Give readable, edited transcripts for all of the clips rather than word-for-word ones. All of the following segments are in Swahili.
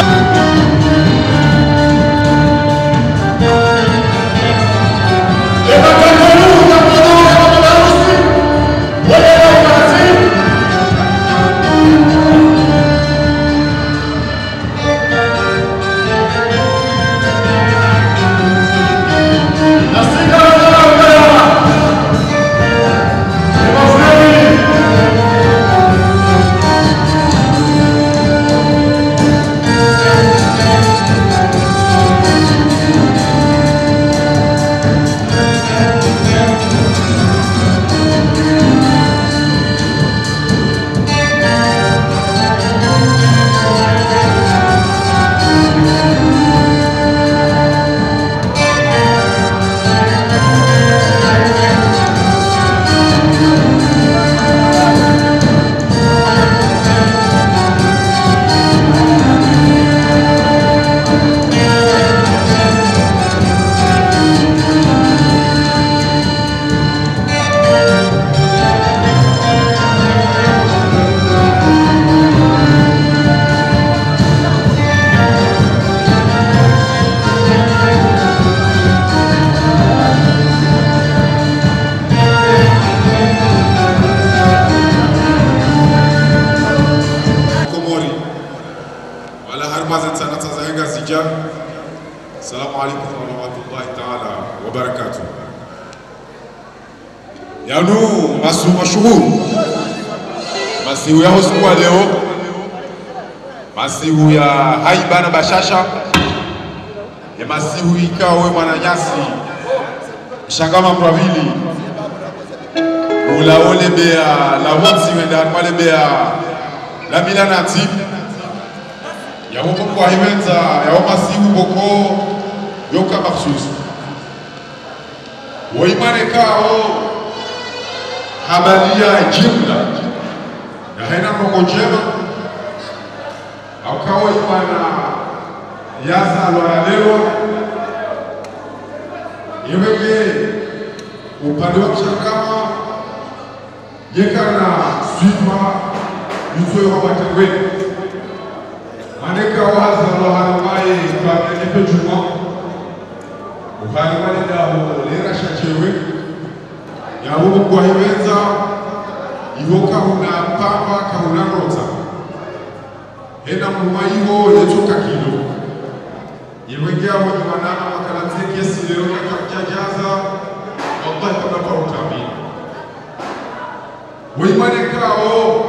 Assalamu alaikum wa rahmatullahi ta'ala wa barakatuh. Yanu mashuhuru masihu ya siku ya leo, masihu ya haiba na bashasha, ya masihu ikawe Mwananyasi shangama mravili ulaole bea la wonsi wenda mwale bea la milanati ya woko kwa hiwenza ya masihu boko yoka maksus woimane kao habalia jumla na haina mongojema au kao imana yaza alwalewa iwege upande wa chakama yekana swifa yutwe wa watewe maneka waza alwalamaye kwa kenepe juma uhalimani daho lera shachewe ya huko kwa hiwenza ihoka una pamba kauna rota hena mumaiho yetoka kilo yewegea wenye manana wakalanzie kiesi leo ya kajajaza wallahi kabla kwa utamini wimane kao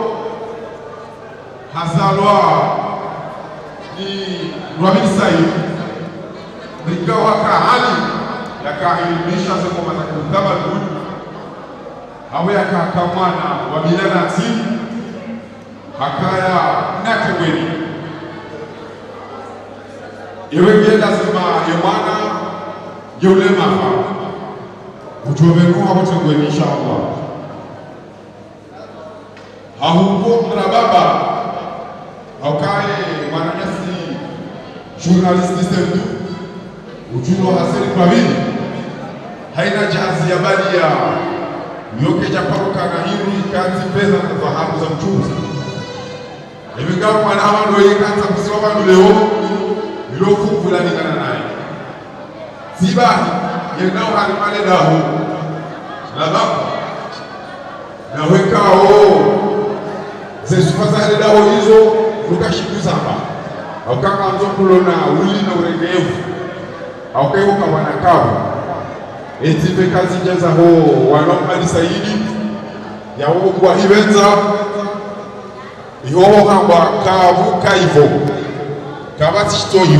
hazalwa ni Rabin Said nikawa kahali yakaelimisha zeko matakutamaduni awe akakamwana wa milanati hakaya nakebweni iwege lazima yemwana yule mafa ujovenua kutengweni inshallah hahuko mrababa haukaye Mwananyasi journaliste semtu ujuno haseri kwabili haina jahazi ya bali ya yoke japaruka na hiru ikanzi pesa na dhahabu za mchuzi Emingawa mwana hawa ndo yekanza kusoma leo ilofu fulani kana naye sibahi yenao halimane dahu na bapa na wekao zesufaza hile dahu hizo lukashiku zamba au kaka mzokulo na uli na uregevu au kaiho kawana kavu etipe kazi jaza ho wanampani Saidi ya huko kwa hivenza ihoho kamba kavu kaivo kabati shitoyu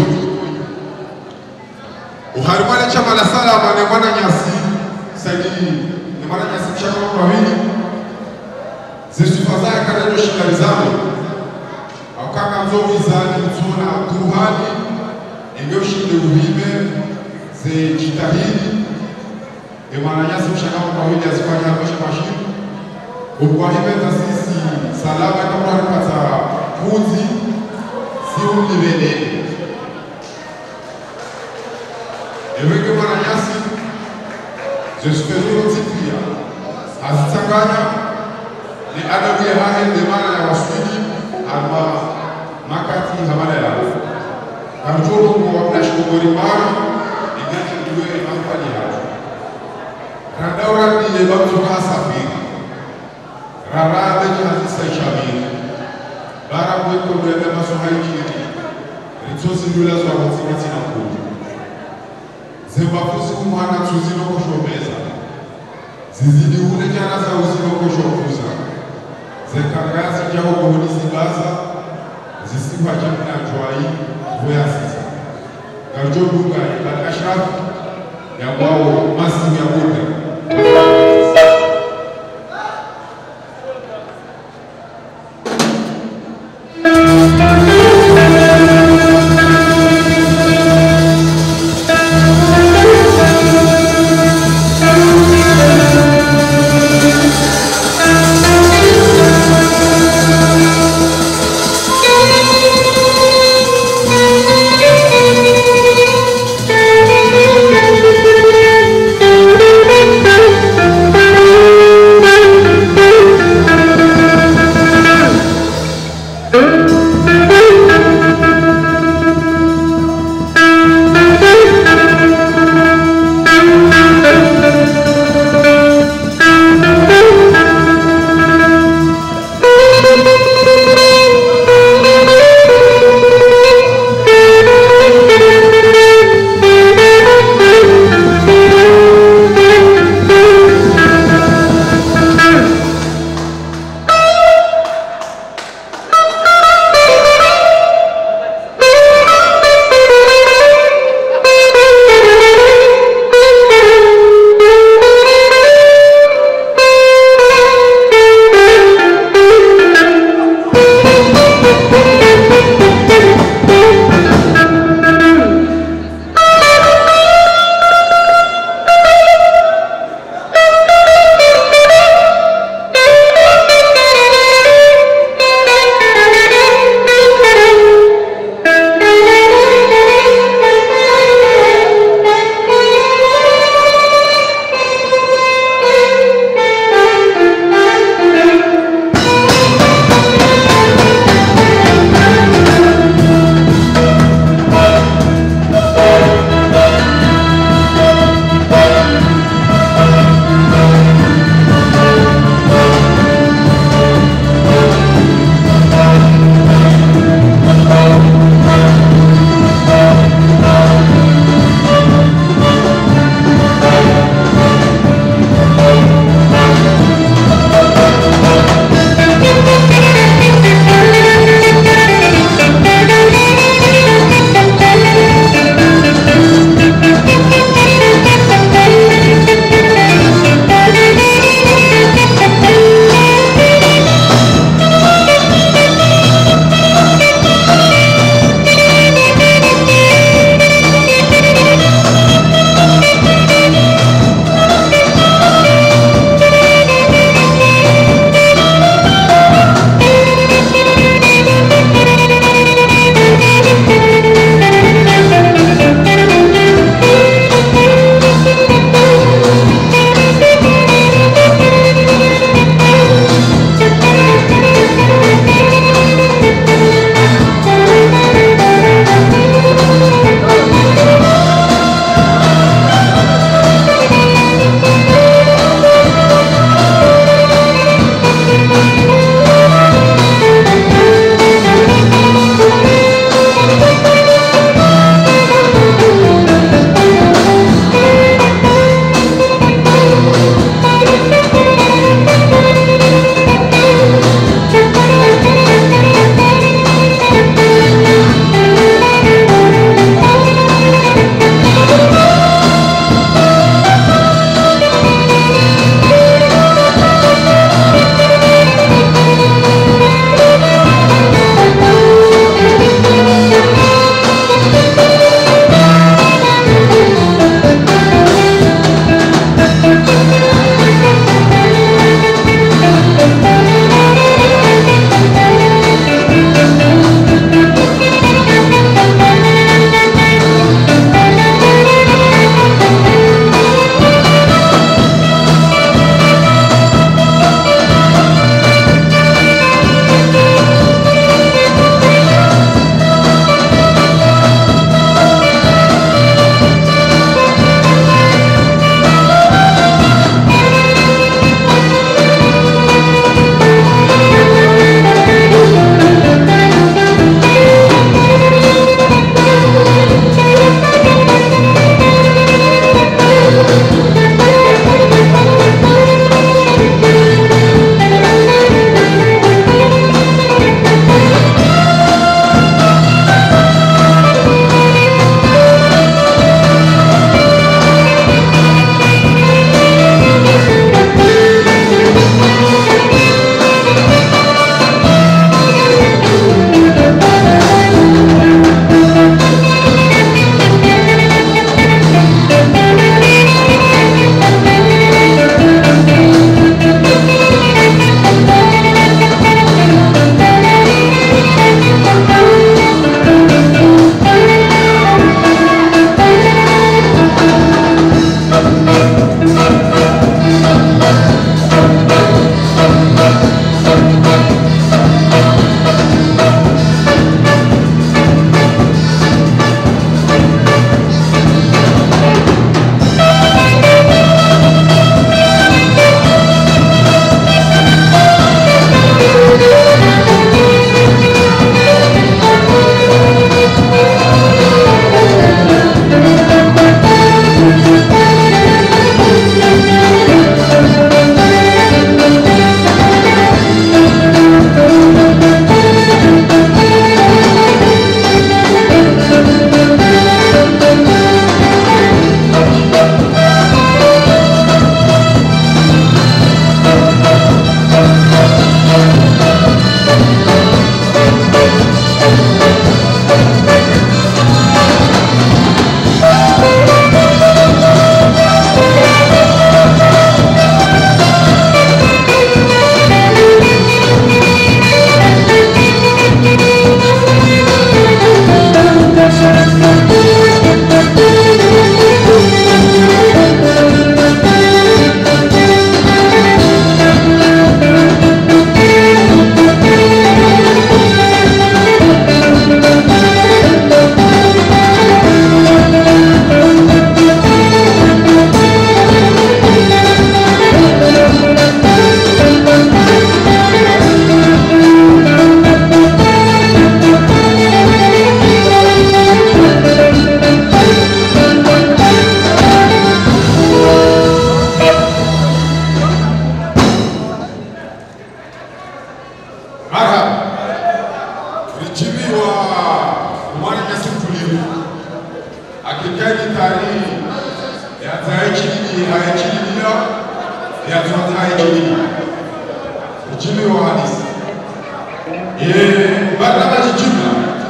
uharimane chama la salama ne Mwananyasi Saidi ne Mwananyasi mshaka kwa hili zesufaza ya kadejo shikarizame au kaka mzovi zani mzuna turuhani engeo shinde uhime ze jitahidi Mwananyasi mshaka kwa hili azifanya haposha mashimu kwa hivyo sisi salama kama tunapata kuzi si univele eweke Mwananyasi zesipezuro tipia azitanganya ni adabu ya hahe demana ya waswidi alma makati hamana ya Karjolo kwa mnashukuri mara ingati duwe mafani hapo. Randaura ni yebantu kasafiri. Rarade jazisa shabiri. Bara mweko mwele masohai kiri. Ritosi ndula zwa watikati na kudu. Zembafusi kumwana tuzino koshobeza. Zizidi ule jana za uzino koshokuza. Zekangazi jaho kuhuni zibaza. Zisipa jamina jwai. Voya sisa. Garjo bunga ibad ashraf. Ya wao masi ya bunga. wa mwana nyasi tulivu akikaji tari ya taechini haechini ya taechini jimbe wa hadisi baada ya jumla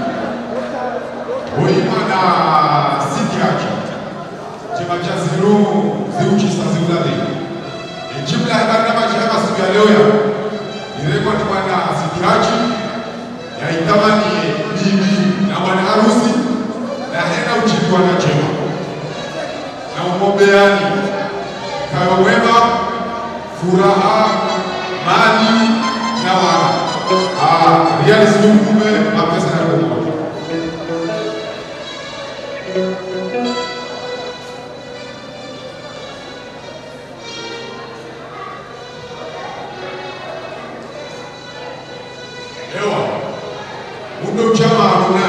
oimana siti yake chama cha ziru ziuchi sazulale jumla ya baada ya chama siku ya leo ya rekodi bwana siti yake ya itamani bibi na bwana harusi na hena uchikwa na chema na umombeani kayo wema furaha mali na wana realism kumbe mapesa na kwa ewa mundo chama una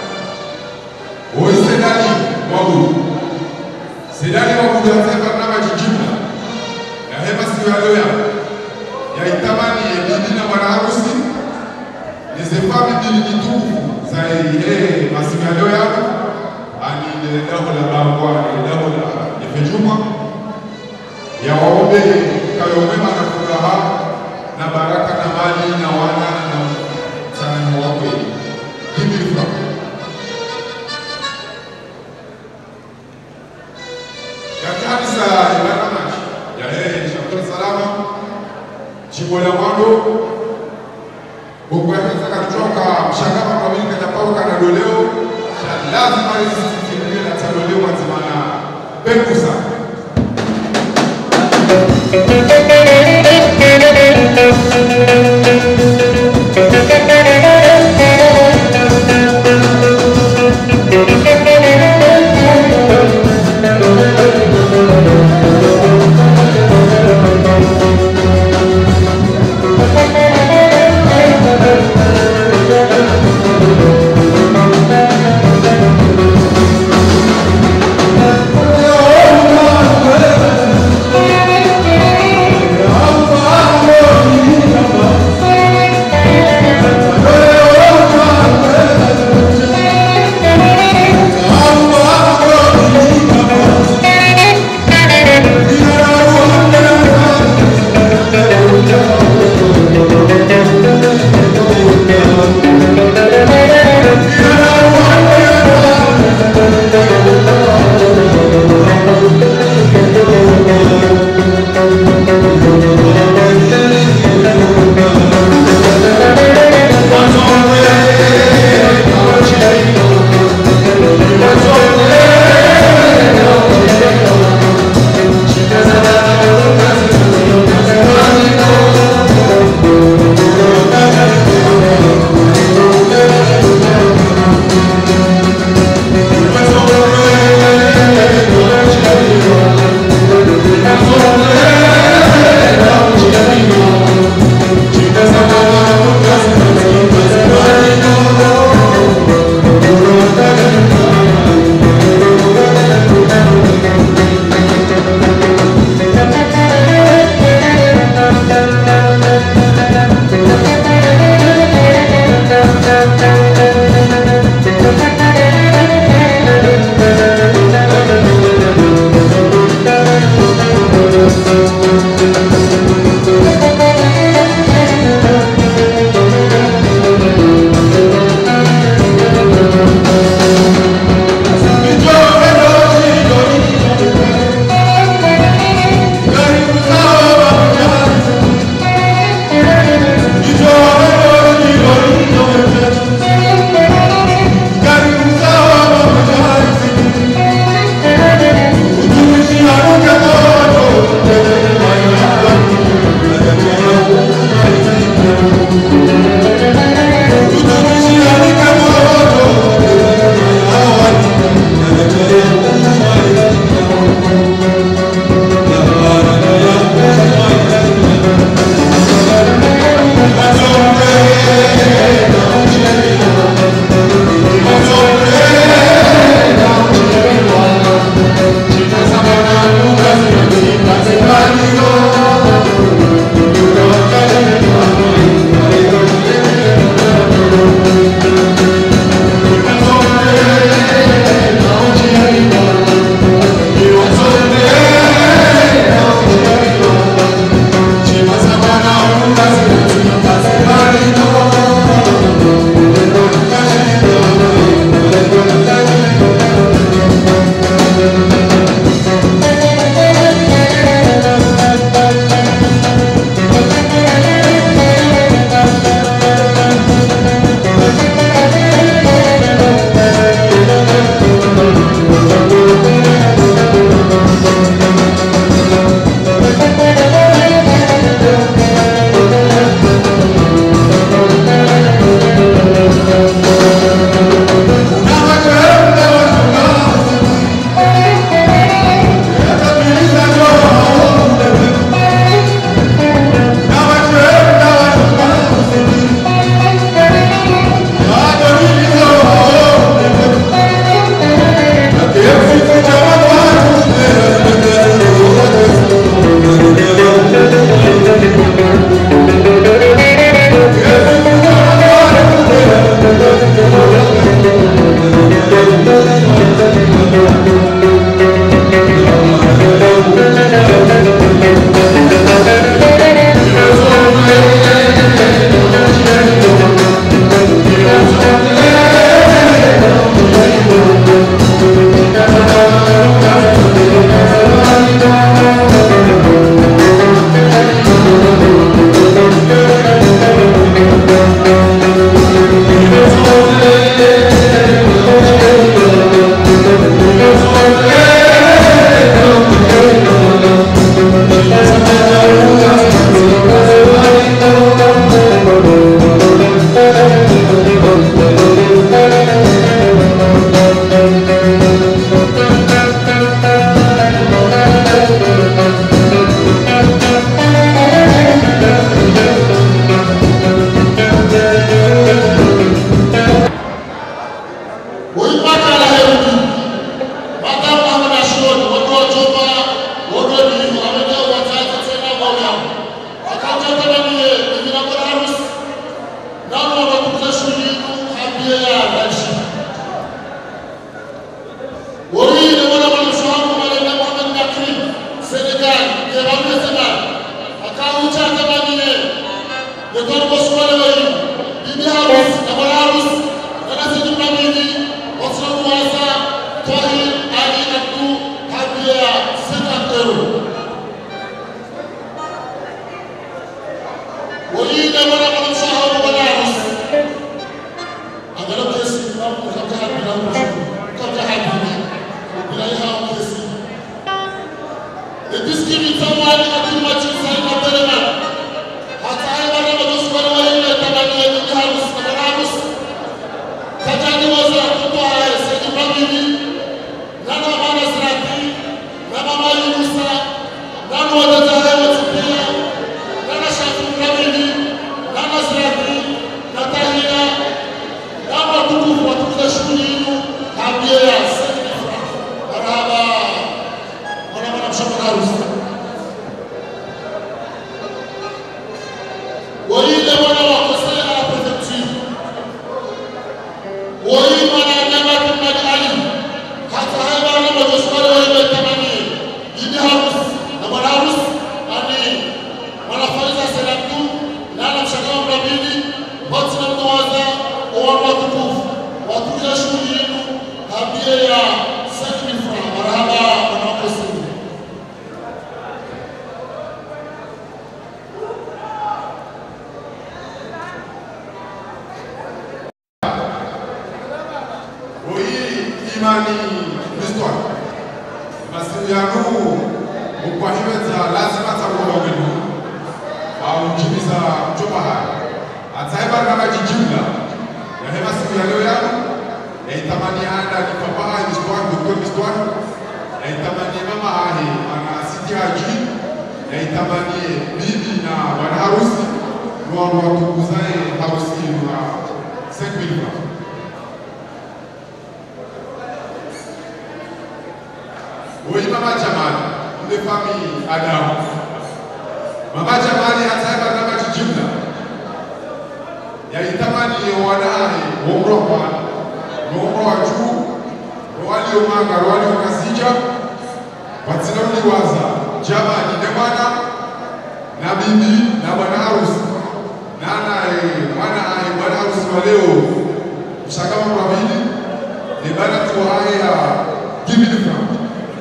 oisedani wabu sedani wabu yanataka kama jijumla na hema siku ya leo ya itamani bibi na bwana harusi nizefabi dini kitufu za yeye masiku ya leo ani ndio la bangwa ndio la nifejuma ya waombe kayo mema na furaha na baraka na mali na wana na sana wa kweli hivi furaha ya kanisa ibada ya yeye shukuru salama chibola mwando Bukweka kutoka mshangama kwa mingi katapauka na doleo lazima isifikirie na tadoleo mazimana pekusa Oh imani Kristo basi yanu kwa hivyo lazima takuwa wenu au kimiza kutoka hapa ataiba kama jijumla ya hema siku ya leo yanu itamani anda ni papa ni histoire docteur d'histoire itamani mama ahi ana asiti haji itamani bibi na bwana harusi wao watukuzae harusi wa 5000 francs. Oui, Mama Jamali, une famille Adam. Mama Jamali ataiba kama jijumla. Ya itamani wanae womroka, womro waju, wali omanga, wali okasija. Watina uliwaza, Jamali demana na bibi na bwana harusi. Nana bwana harusi wa leo. Mshakama kwa bibi. Ni bana tu haya give me the franc.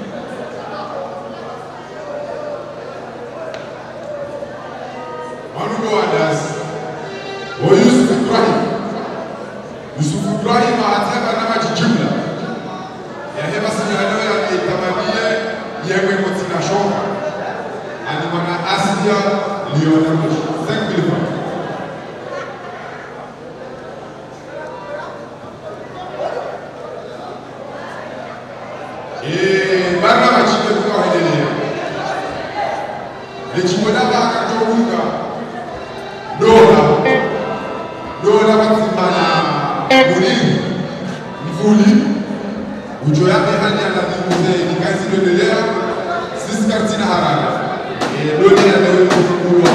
Yusuf Ibrahim ataiba kama jijumla. Ya hema sijano ya itamanie yewe kotina shoka. Ani mwana Asia Lionel Messi 5,000 francs. Bana machike kwa endelea. Lechimoda baka tobuka. Dola batimana Muriri, Mfuli, ujo yake hali anadhimuze ni kazi dodelea, sisi kartina haraka. Dole ya leo kufukulwa.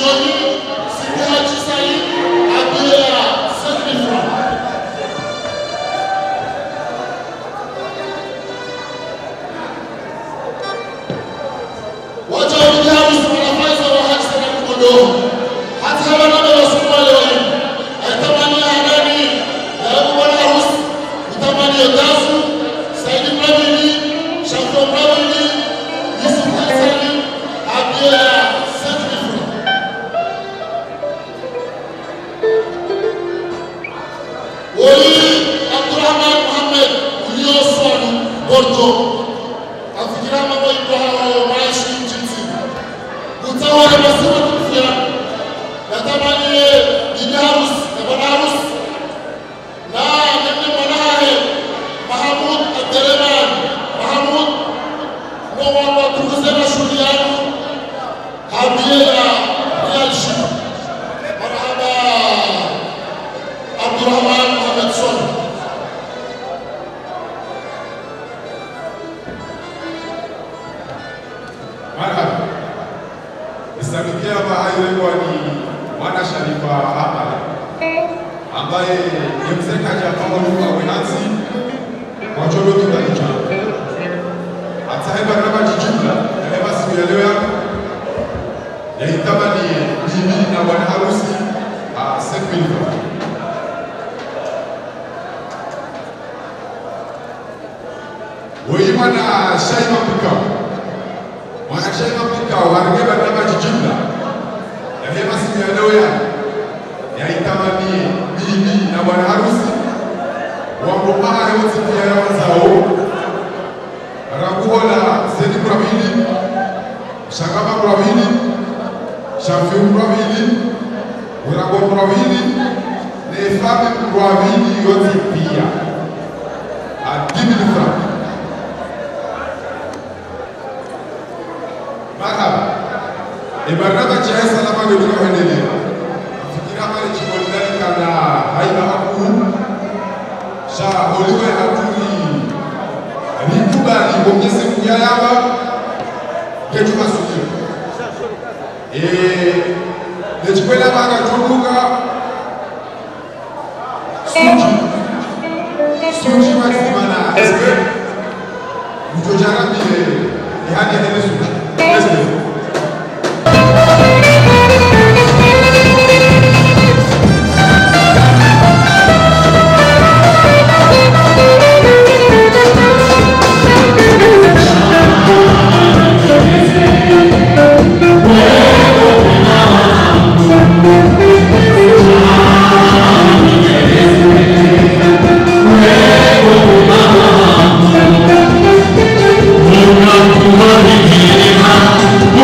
Thank you.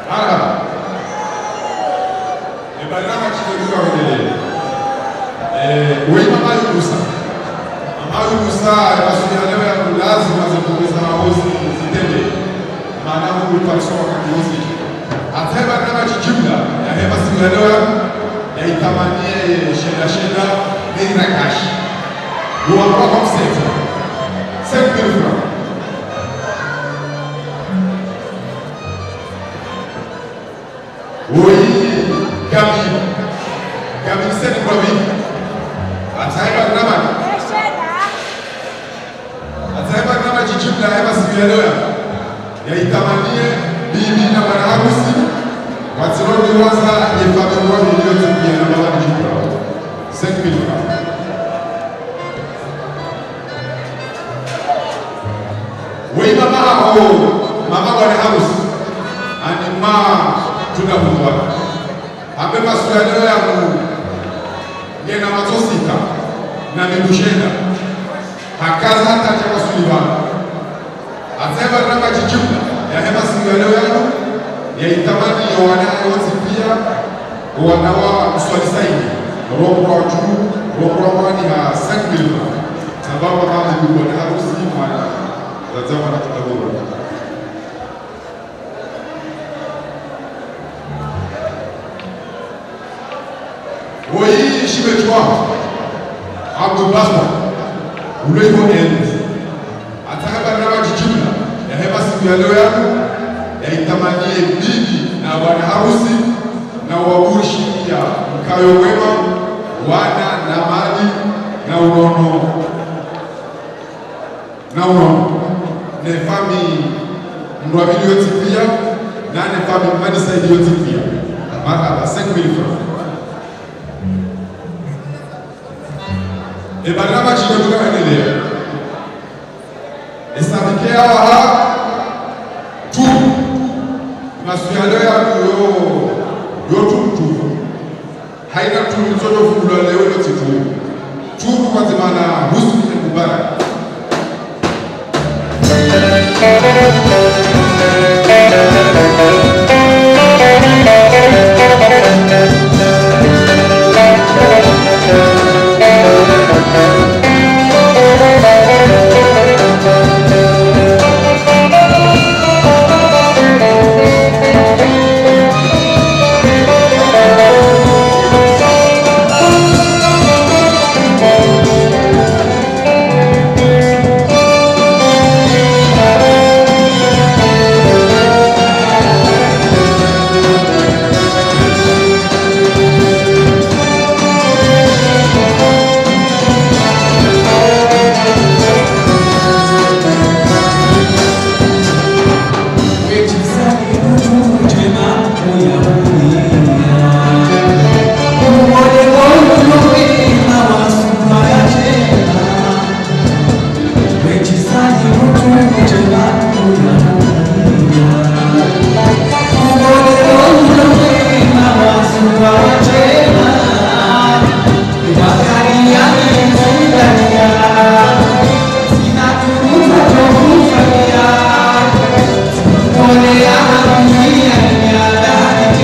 Olha a minha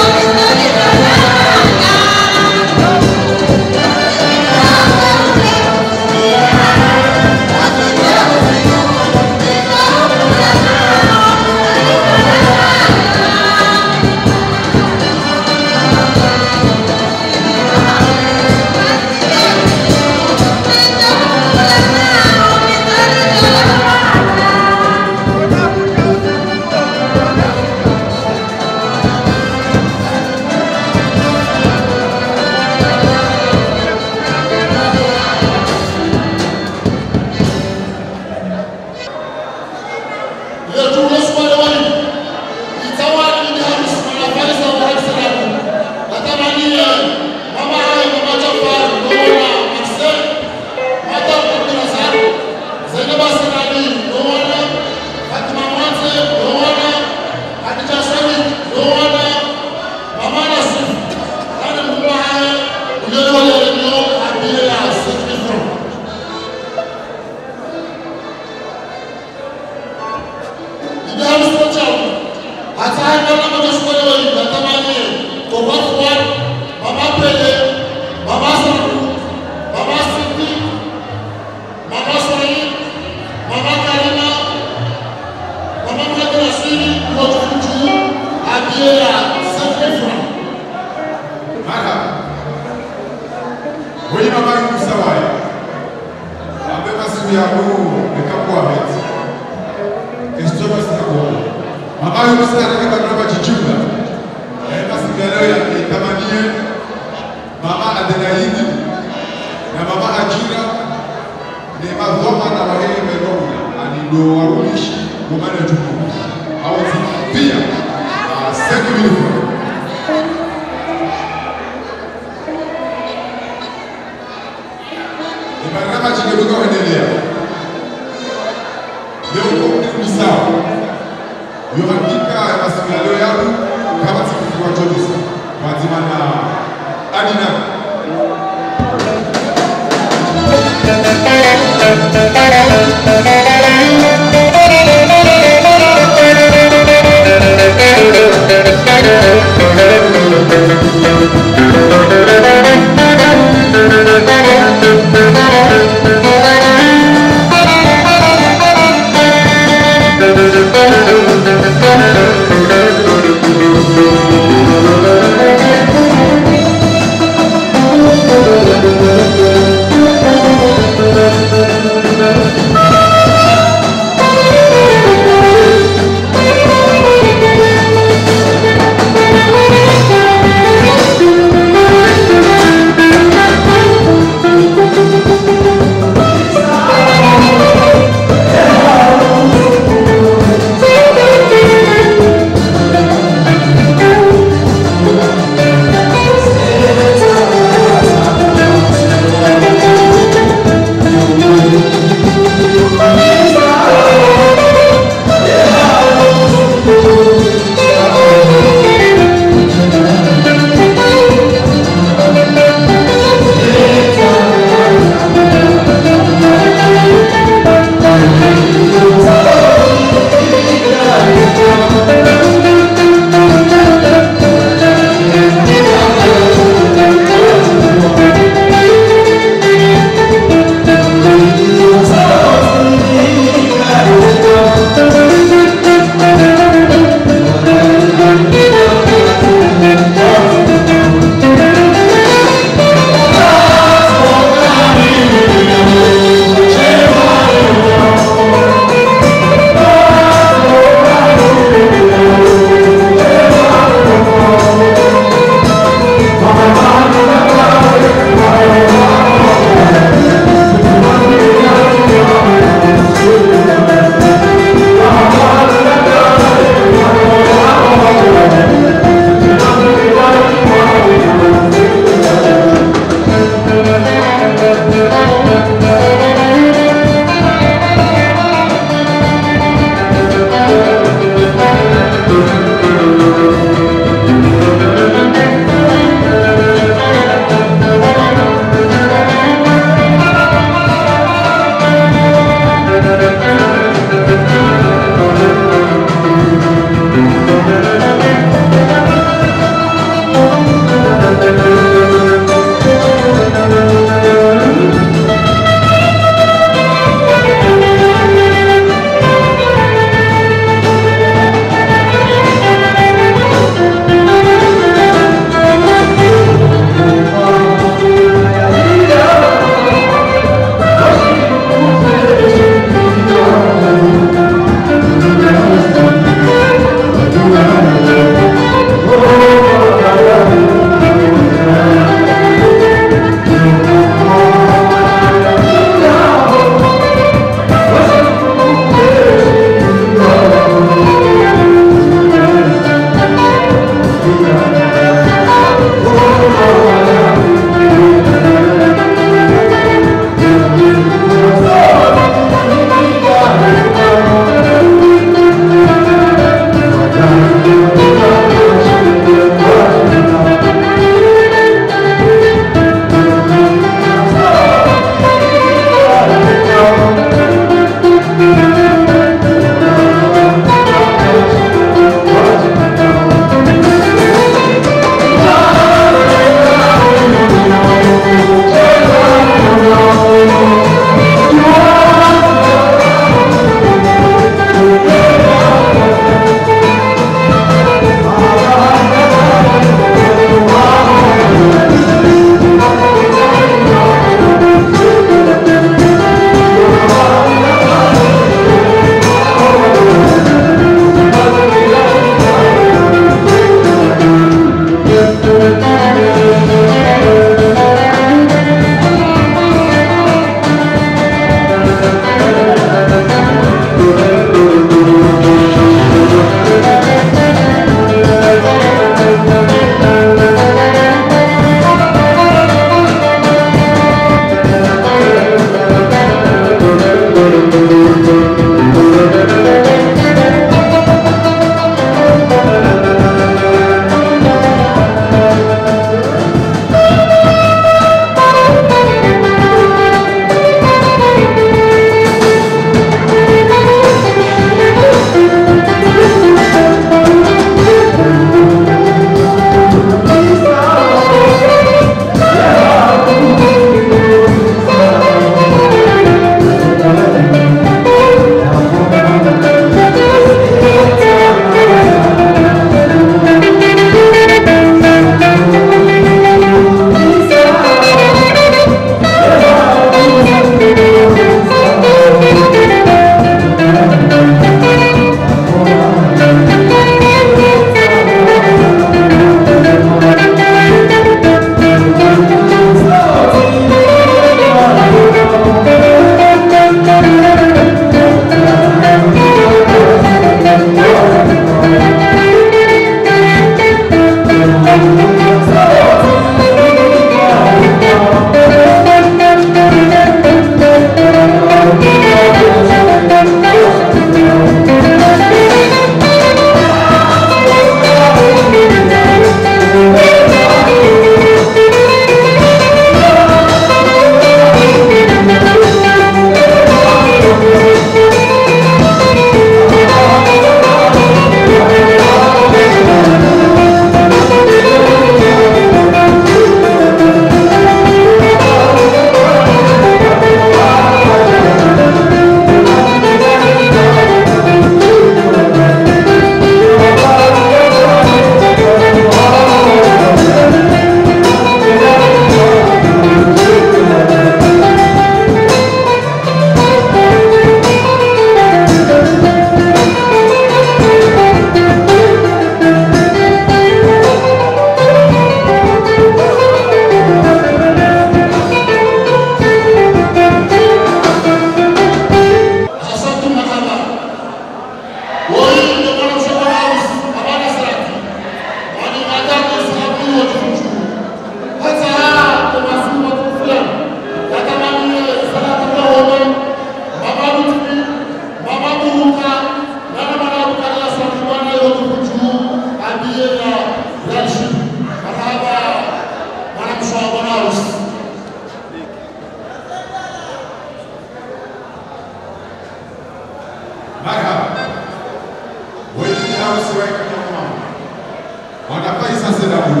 harusi wake kama mama. Wanafai sasa damu.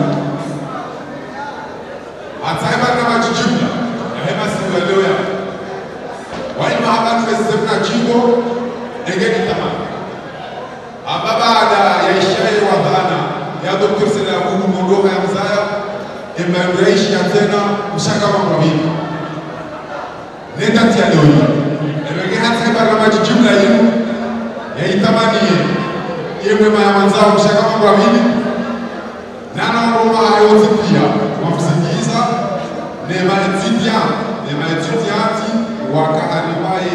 Ataiba na majijumla. Ya hema siku leo ya. Wani mahaba tumesemna jimbo engeni tamani. Ababa ya ishaye wa dhana ya Dr. Selamu Mondoka ya Mzaya imereishi ya tena mshaka wa mabini. Nenda tia leo hii. Emege hata ibara majijumla yenu ya itamani yewe maya manzao mshaka wa mabini. Nana Roma hayoti pia wamsikiza nema etudianti wakaaribaye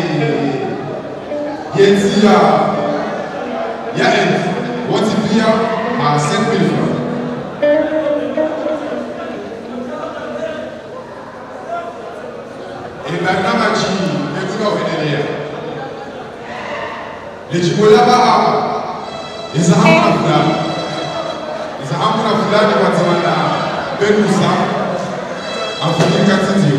yetia ya enti woti pia a 5,000 francs. Barnamaji ekuna uendelea. Lejimolaba izahamuna fulani watimana Benusa Afrika Titi.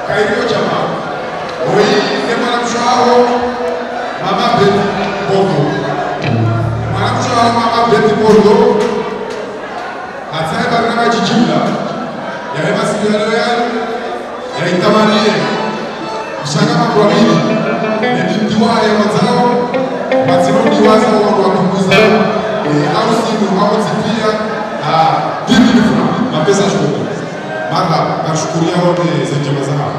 Kairio chama. Oi, demora mshao. Mama Betty Bordo. Mama mshao Mama Betty Bordo. Hata barnama jijula. Ya hema siku ya leo ya itamanie. Mshanga makwamini. Ni mtiwa ya mazao. Matino waza wa kukuza. Au simu au tipia. Dini mapesa shukuru. Marhaba, nashukuria wote za jamaa zao.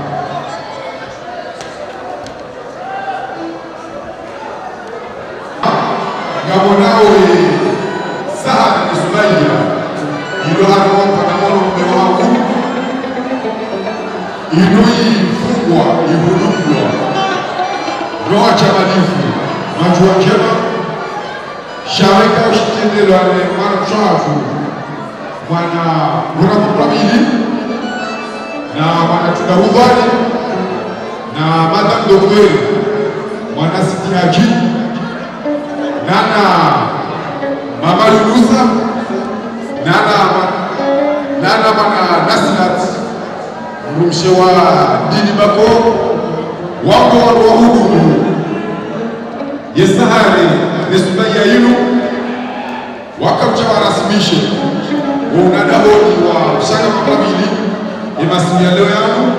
Gamonao Sahara ni Sumaia. Ilo hapo panamono mmewangu. Inui fungwa ibulungwa. Roa chamanifu. Majua njema. Shareka ushitendelo ale mwana mshafu. Mwana Muramukamili na mwana Tudarubali na Madame Dokwe mwana Sitiaji nana Mama Lulusa nana mwana Nasilat mshewa dini bako wako wa hudumu Yesahari Nesubaya yinu wakamchawa rasmishe unadahoni wa Mshanga Makamili imasimia leo yangu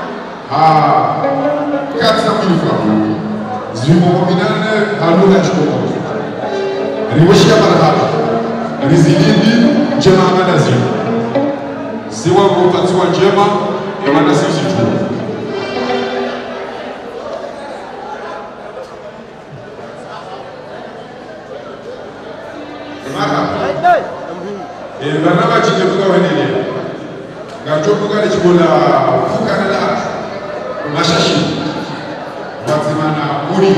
katsa milifamu zimo kombinane haluna chukua riweshia marahaba rizilindi njema amanazi siwa kupatiwa njema amanazi usitu barnama chikefuka wenene gachofuka lichibola fuka nala mashashi watimana uri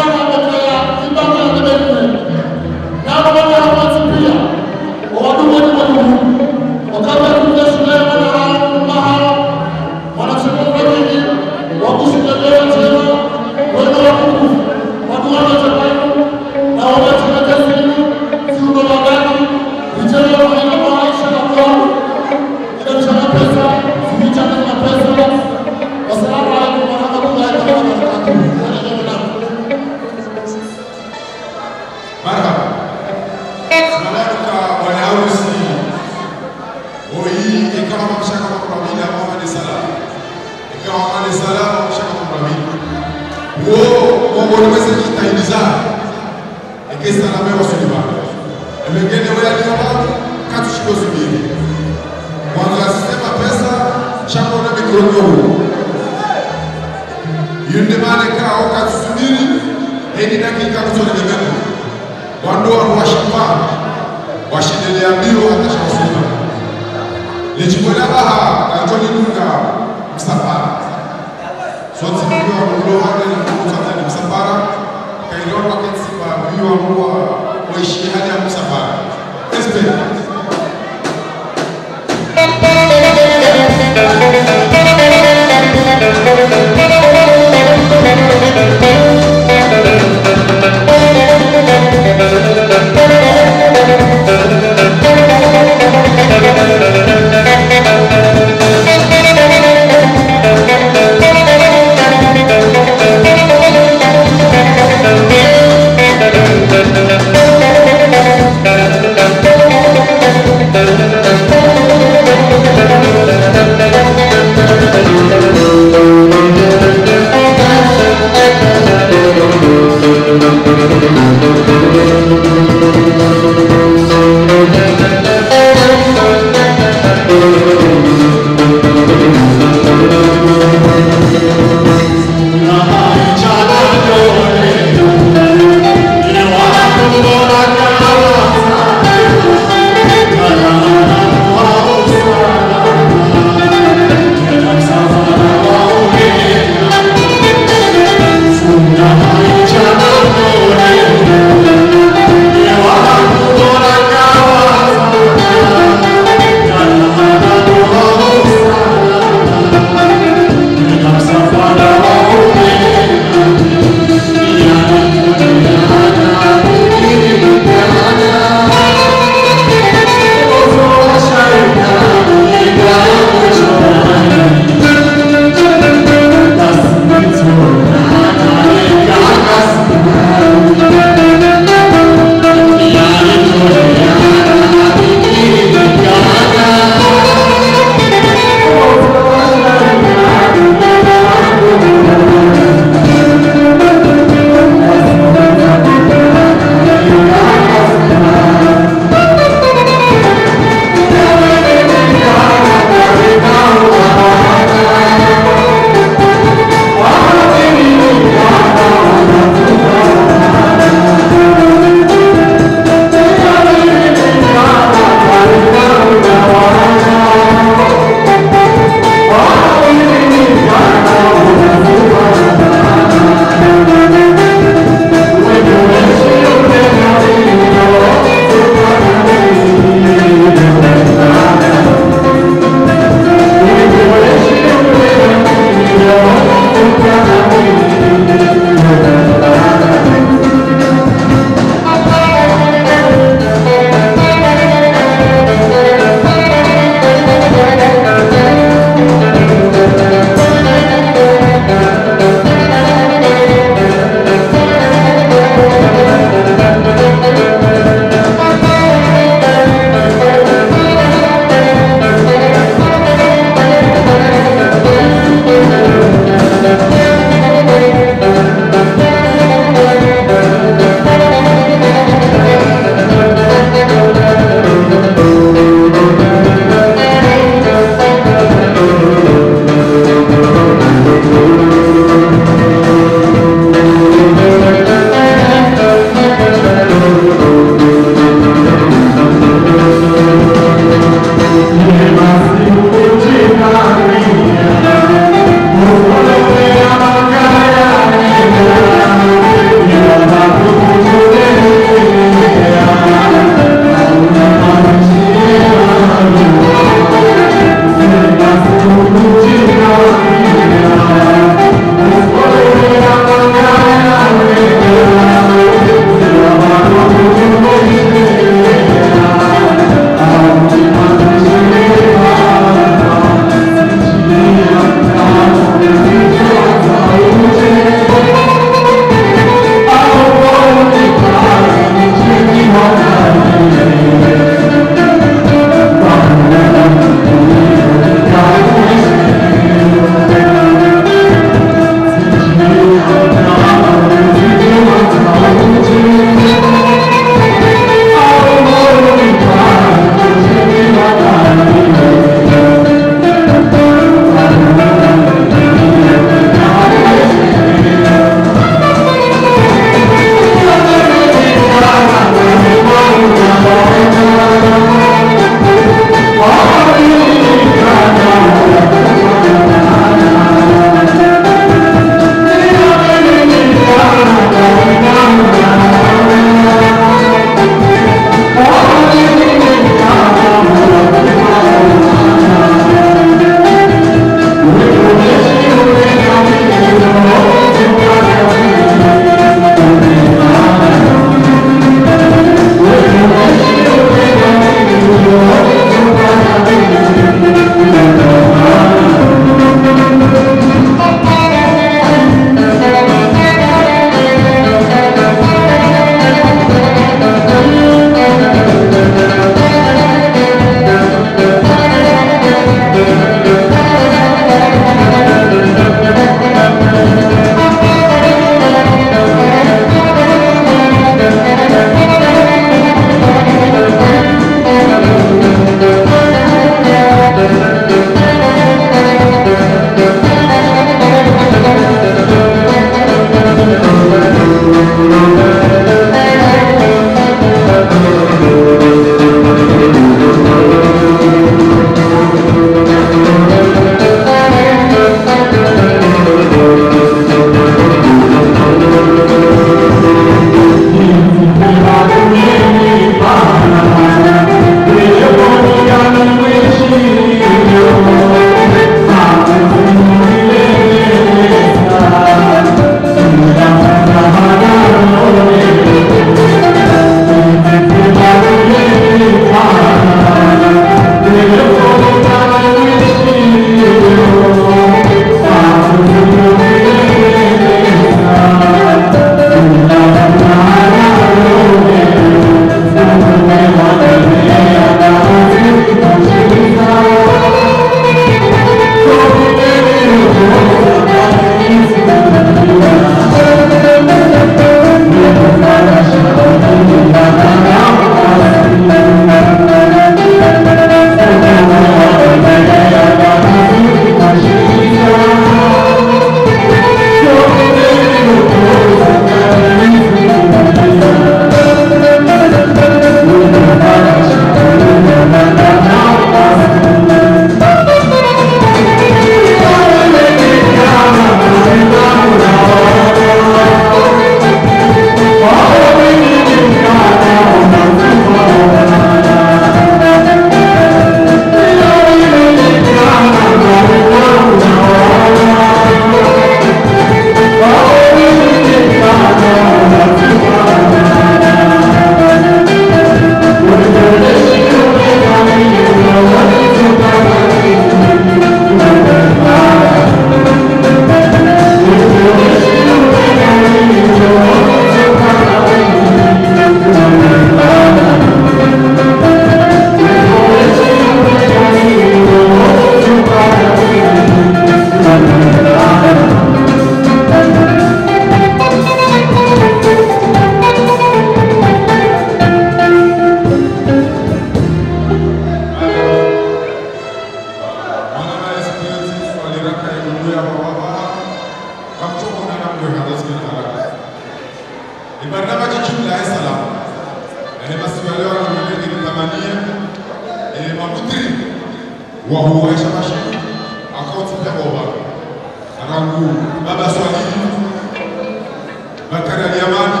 Barnaba jumla ya salam. Basi wale wanaoendelea kutamania mabutri wa huwa shabashi akaunti ya baba. Arangu baba Swahili Bakari Aliamani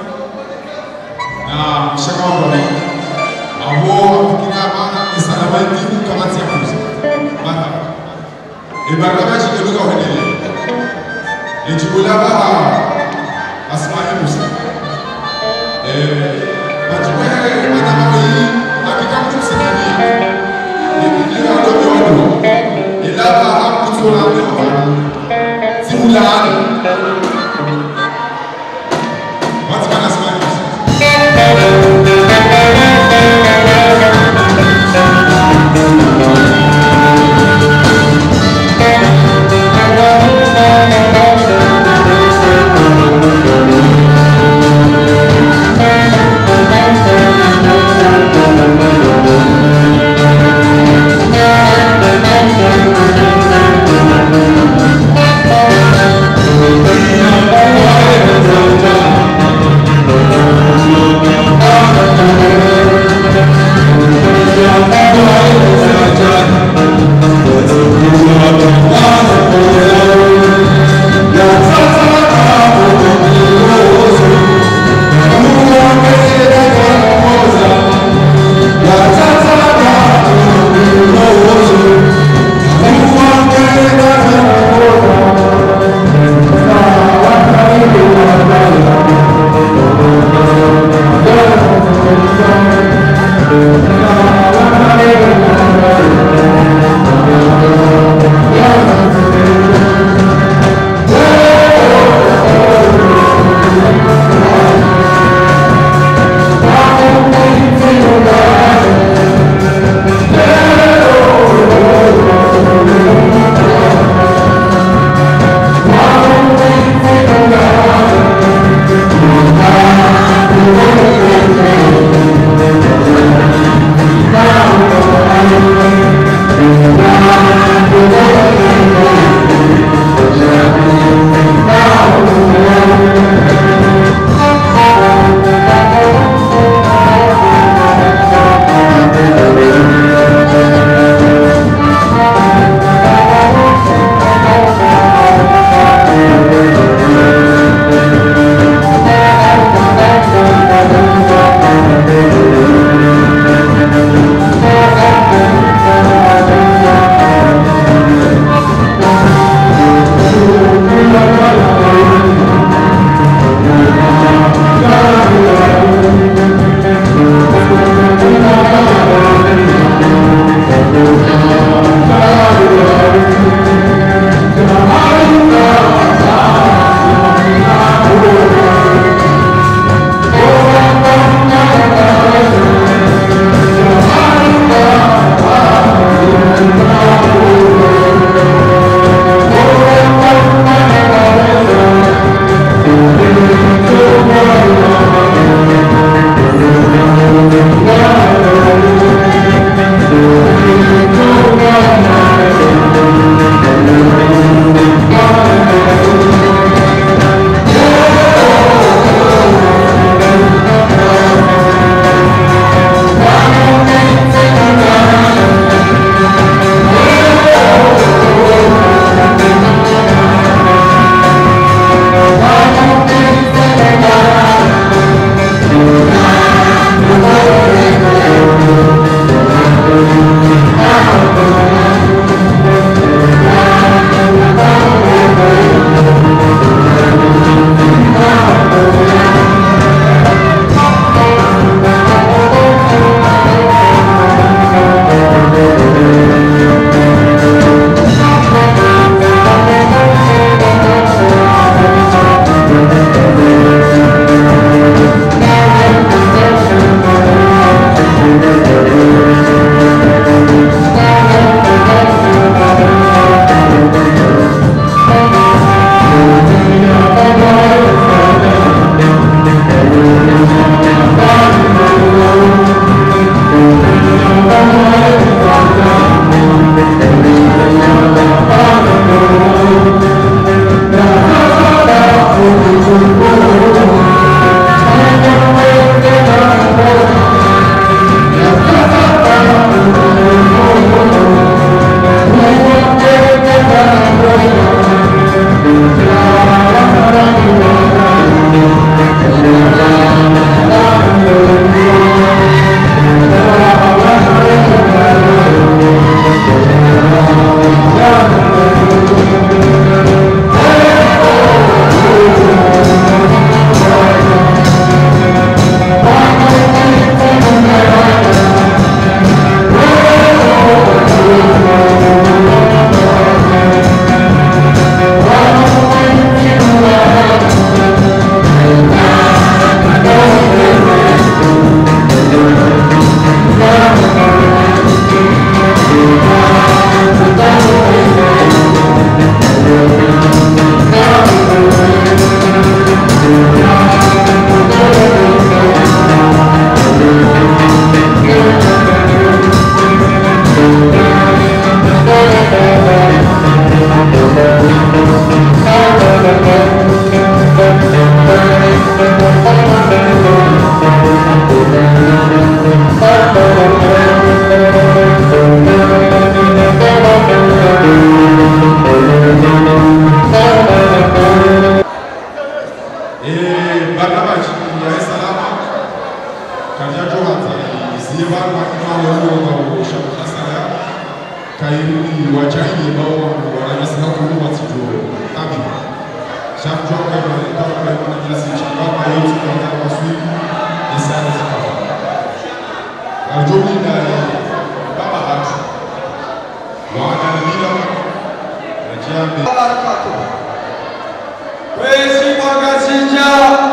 na mshaka wa baba. Abo kina bana isalamaiti kama tia kuzi. Bana. Barnaba jumla kwa henele. Ejibula ba Asma'i Musa. Batuwe madama hii akikamu kusikia. Ni ndio ndio. Ilaba hakutola ndio. Simulani. What's going on, Asma'i Musa? Yeah. festival wa huo shambasara kairi wachaini bao wanasema kuwa sio tabi shamjua kama kama jinsi changama yote kwa waswidi ni sana sana ajoni na baba hatu wana nila na jambe wezi mwangazija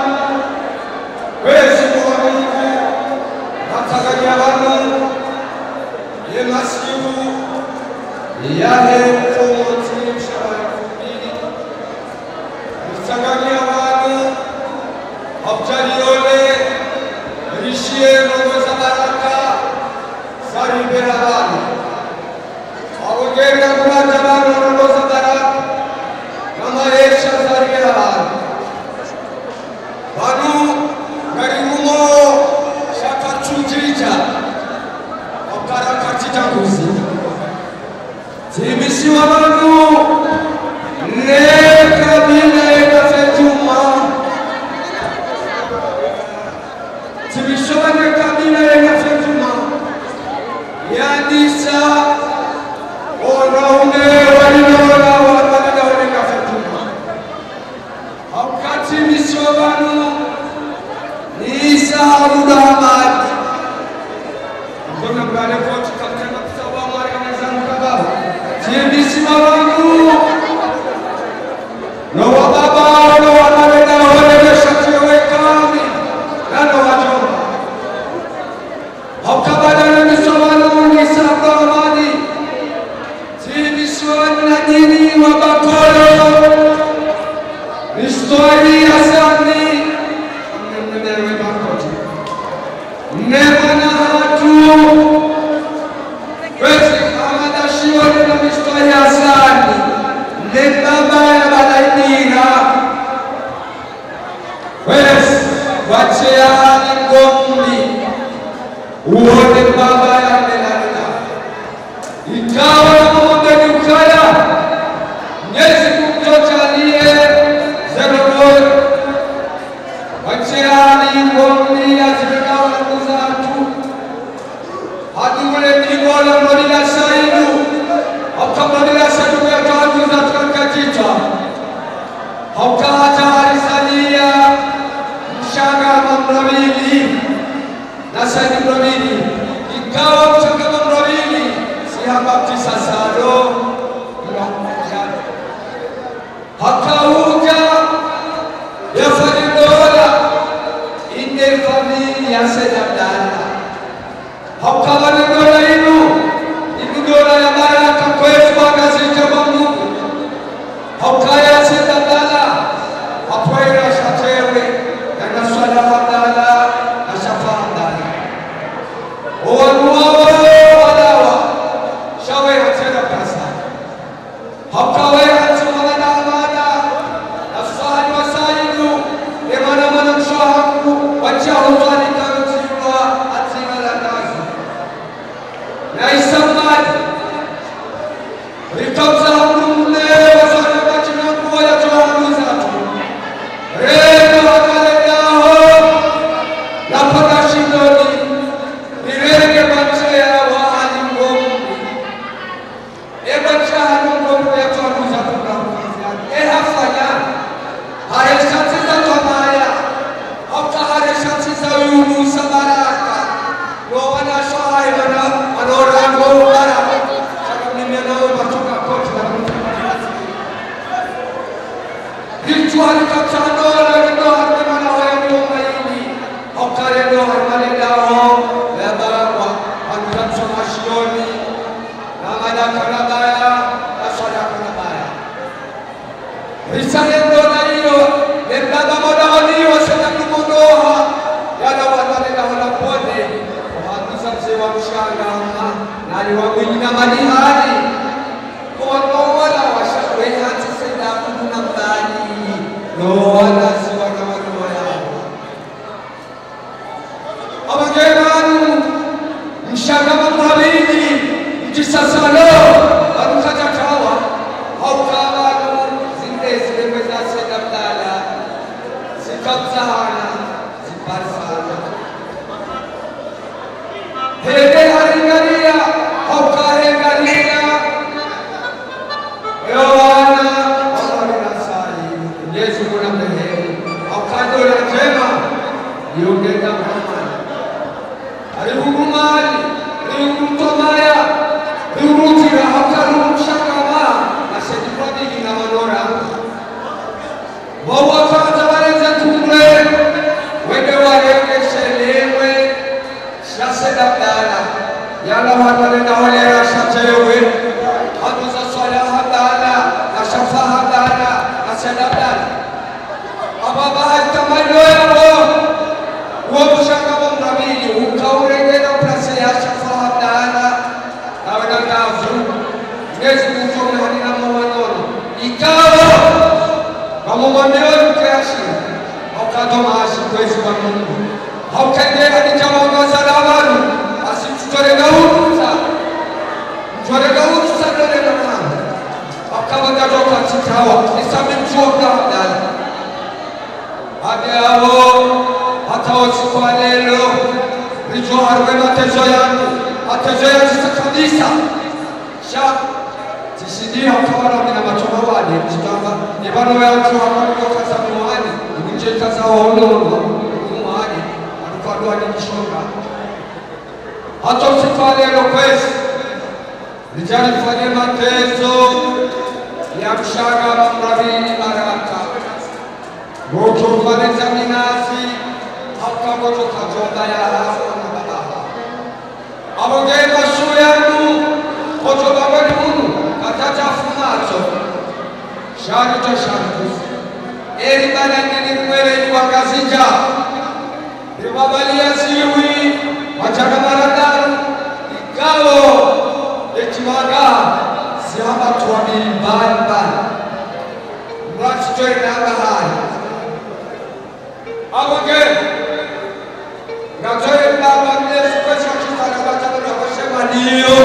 wezi mwangazija nataganya banu yemasibu yale kumoti mshabakumbili nataganya banu abjaliole rishie nogoza baraka saribera banu awogera kumata banu nogoza baraka kama esha saribera banu banu ngarimumo shaka chunjija okaraka chitanguzi timisiwa banu nekabile kafetuma timisiwa nekabile kafetuma yadisa onaune walinola wakaladaone kafetuma wakati timisiwa banu Isa Muhammad Mbona mbale kote katika kusawa mwari mezanu kababu Tiendisi mawangu No wababa no wanawena Olele shati wekami Nano wajomba Haukabadana nisawanu Isa Muhammad Tiendisi wani na dini wabakolo Nistori asani Never know Wezi Amada Shiwani na Mistoya Sani Nebaba ya Balaidina Wezi Wachea Ngombi Uone Baba ya Melalina Ikawa na Mwondeni Ukaya Nyezi kumtochalie Zerobori Wachea Ngombi ya Zerobori Hadumule Nigola Morila Saidu Akamorila Saidu ya Kadu za Tukakajita Haukata Harisalia Mshanga Mamravili na Saidu Mravili Ikawa Mshanga Mamravili Siha Baptisa Sado Hakauja Ya Faridola Inde familia Sedabdala Haukabane dola inu dola ya baraka kwetu wakazita Mungu haukaya sedadala hapoira shatewe na swala wadala na shafandala owanuwa walawa shawe hatena pasa haukawe hatima na amana na sahani wa saidu emana mana mshahangu wacha huzani karutiwa atima la kazi na isamadi rikabza mle wafanya majina kwa ya tohanu zatu rega wakaleo na pakashindoni nirege bache ya wahali ngombi bache hanu ngombi ya tohanu zatu hafanya haeshatiza tomaya hafta haeshatiza uyumu sabaraka no wana shahai wana anorango bara chaka nimenao matoka kote na vitu halikatano na ndo harmana wayani umaini hokare ndo harmane dao lebarwa hanukamsa mashioni na madaka nabaya na sadaka nabaya risale ndo na hiyo nebaba moda waliyo sena kumondoha yala wadane na wanapone wa mshanga na aliwamwini na madihari kwa wala washawe hati senda kuna mbali no wala siwa kama kwa yao abageni mshanga mwalini mjisasalo arukata tawa haukawa zinde zimeweza senda mbala zikabzana ziparsana Yesu kuna mrehemu. Wakati ule njema niongeza mhamani. Alihurumani, alihurumtomaya, alihurumtira hakarumshakama na sedifadiki na manora. Bawa kwanza waleza tumle, wende walenge shelewe, shaseda dala. Yala watalenda walera shachewe, hatuza swala hadala, na shafa hadala, na seda dala. Ababa hatamanyo yao, uomushaka mrabili, ukauregena prase ya shafa hadala, na wadagavu, ngezi kutona hadina mwanoro. Ikawa, kama mwambioni kiashi, haukatoma ashi kwezi kwa Mungu. Haukendea ni jamaa salamu, asitutoleka huruza. Mtoleka huruza ndole na mwana. Wakawa katoka chitawa, nisame mchoka hadala. Hadi hao, hata usiku wa leo, rijua harwe matezo yangu, matezo yangu kabisa. Tisidi hakawa na machoma wale, mchitamba, nibano ya uchu hapa kutoka samuani, nje kaza waonono, kumani, alikuwa ni kishonga. Hata usiku wa leo kwezi, rijali fanye matezo, ya mshaga mrabini baraka. Gocho mfaneza minazi, haka gocho kajonda ya hafa na babaha. Abogema shu yangu, gocho babani munu, katata fumato. Shari to shari. Eri banani mwele ni wakazija. Ribabalia siwi, wachaka maradaru, ikao, etimaga, sihaba tuwamili mbali. Mrati joe nanga hai. Aboge, ngazoe mbaba mlesu kwesha kitana batana na kwashema niyo.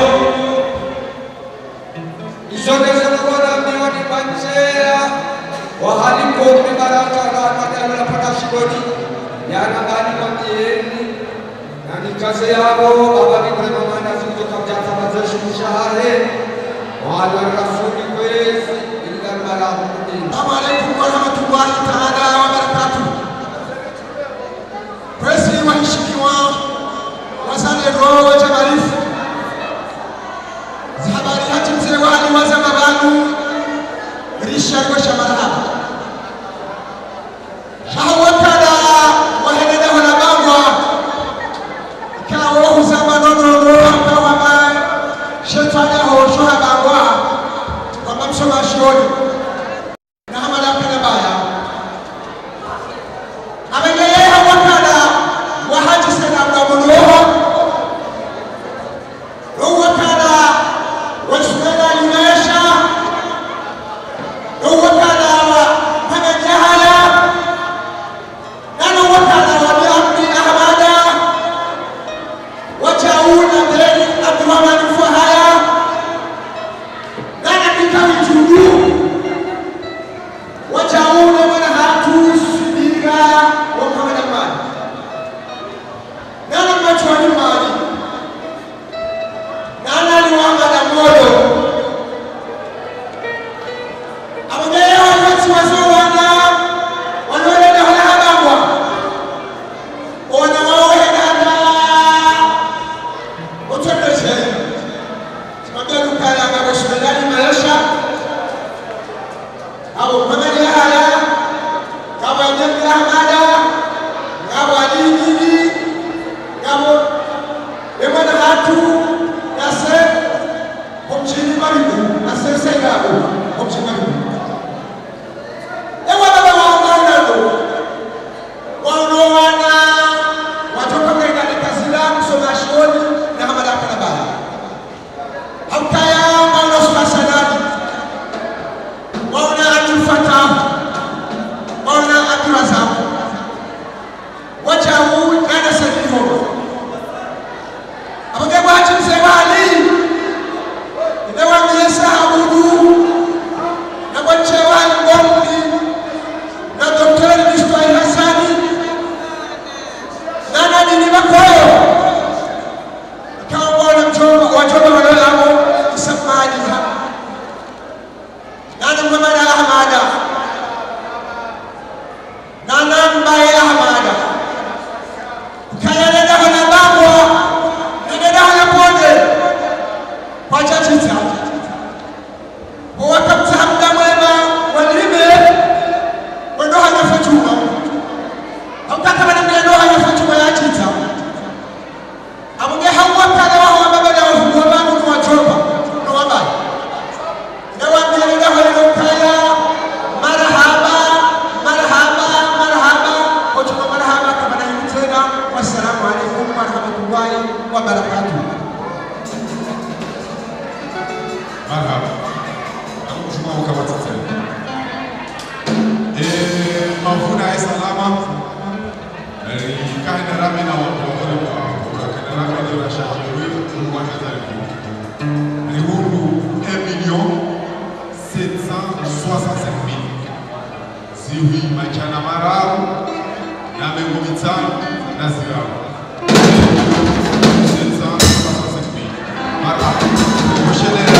Isonde sana kwa miwa ni panchea, wahali komi baraka na wakadana na pata shikoni, yana gani kwa mieni, na nikaze yabo, baba ni kwa mamana zuto kamjata mazeshi mshahare, wala rasuli kwezi, ila maramu kudini. Assalamu alaikum warahmatullahi ta'ala wa barakatuh. Presi waheshikiwa wazalendo wote marifu. Habari hati mzee wali waza mabanu risha kwa shamaraba. Shahawakala waheneda wana bangwa. Ikawa huzama nono hapa wama shetani ho shoha bangwa. Kwa mamsoma shioni. Na hamada kana baya. Amengeye hawakala wahaji sana mdamuloho. Hawakala wasmena limesha. Hawakala hamejahaya. Nano wakala wabiamni ahmada. Wachauna mbeli abdurrahmani fahaya. Nana kikawi juu. Wachauna wana hatu subira wa Muhammad Amani. Nana machwani mali. Nana liwanga na moyo. Abogea wakati wazowana wanoeleda wana habangwa. Wana waohedana otwendeshe. Simabia lukala ngabo shimedani maisha. Abo Muhammad Yahya, ngabo Abdul Ahmada, ngabo Ali Gigi, ngabo Emana Hatu, nase Homchini Maribu, nase Segabo, Homchini Maribu. Ewa baba waonowana, watoka kwenda Kasilamu, Somashoni, na Hamada Kanabaya. Haukaya mauna Sumasanani, mauna Atufata, mauna Aturazam. Wacha huu nana sadiho. Aboge wachi mzee wali. Idewa miesa abudu. Na wache wali ngombi. Na Dr. Mishwai Hassani. Nana nini makoyo. Ikawa mwana mchomba wachomba wanolamo. Isamaji hapa. Nana Muhammad Ahmada. 765 000. Ziwi machana marau na mengo mitano na zirau. 765 000. Marau. Moshele